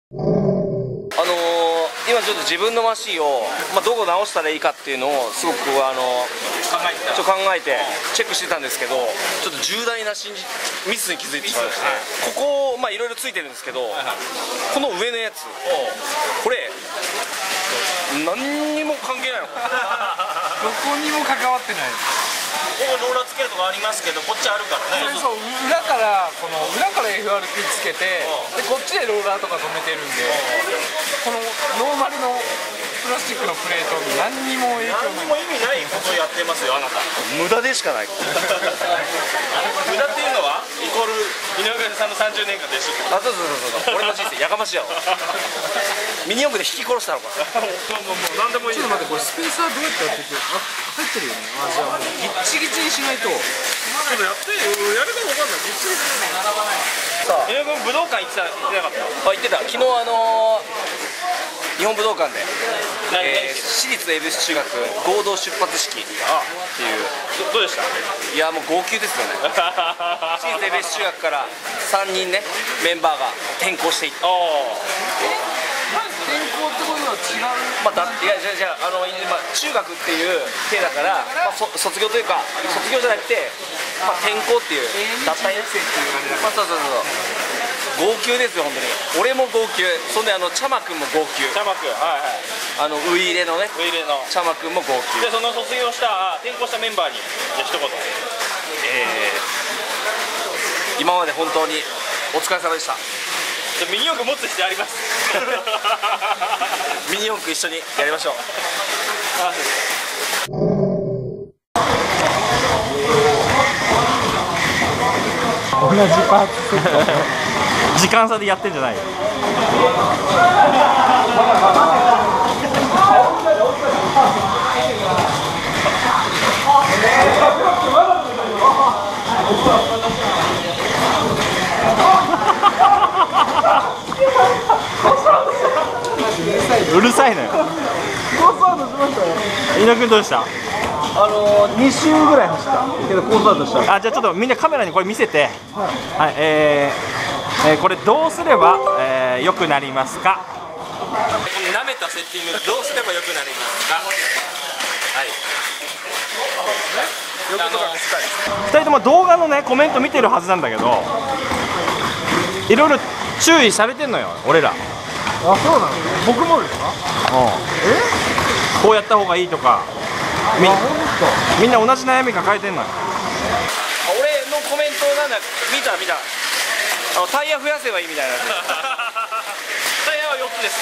今ちょっと自分のマシンを、どこ直したらいいかっていうのをすごく考えてチェックしてたんですけど、ちょっと重大なミスに気づいてしまいまして、ここいろいろついてるんですけど、この上のやつ、これ何にも関係ないの。 どこにも関わってない。 ここローラーつけるとこありますけど、こっちあるからね。 そう、裏から FRP つけて、でこっちでローラーとか止めてるんで、このノーマルのプラスチックのプレートに何にも影響ない。 何にも意味ないことやってますよ、あなた。 無駄でしかない。 無駄っていうのはイコール井上さんの30年間でしょ。 そう、俺の人生やかましいやろ。ミニ四駆で引き殺したのか。 もう何でもいい。 ちょっと待って、これスペーサーどうやってやってる？入ってるよね。じゃあもうギッチギチにしないと。ちょっとやってよ、やるか分かんない。ギッチギチに並ばない。 さあ、 井上君武道館行ってなかった？ 行ってた。昨日日本武道館で、私立恵比寿中学合同出発式っていう。 どうでした？ いやもう号泣ですよね。私立恵比寿中学から3人ねメンバーが転校していって。 転校ってことは違う。 いやじゃあ今中学っていう体だから、卒業というか卒業じゃなくて、転校っていう脱退ね。そう号泣ですよ本当に。俺も号泣。そんでチャマ君も号泣。 チャマ君、はいはい。 ウイイレのね、 ウイイレのチャマ君も号泣で、その卒業した転校したメンバーにじゃあ一言。 今まで本当にお疲れ様でした。 ミニ四駆持つ必要あります。 ミニ四駆一緒にやりましょう。 同じパーツセット。 時間差でやってんじゃないよ。うるさいのよ。井上君どうでした？ 2周ぐらい走ったけどコースアウトした。 じゃあちょっとみんなカメラにこれ見せて、これどうすれば、良くなりますか？舐めたセッティングどうすれば良くなりますか？はい。2人とも動画のねコメント見てるはずなんだけど、いろいろ注意されてんのよ俺ら。 そうなの？僕もですか？ こうやった方がいいとか、みんな同じ悩み抱えてんのよ。 俺のコメントなんだ見たタイヤ増やせばいいみたいな。 タイヤは4つです。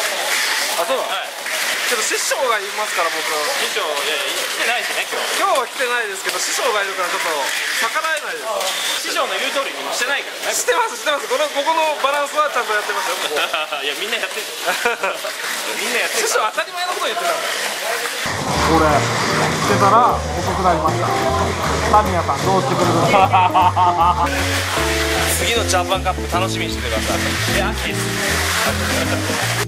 そうだ。 けど師匠がいますから僕は。 師匠来てないしね今日は来てないですけど師匠がいるからちょっと逆らえないです。 師匠の言う通りにしてないからね。 してます。ここのバランスはちゃんとやってますよ。 いやみんなやってる。みんなやってる。 師匠当たり前のこと言ってたんだよ。これしてたら遅くなりました。タミヤさんどうしてくれるの？ 次のジャパンカップ楽しみにしててください。 秋です。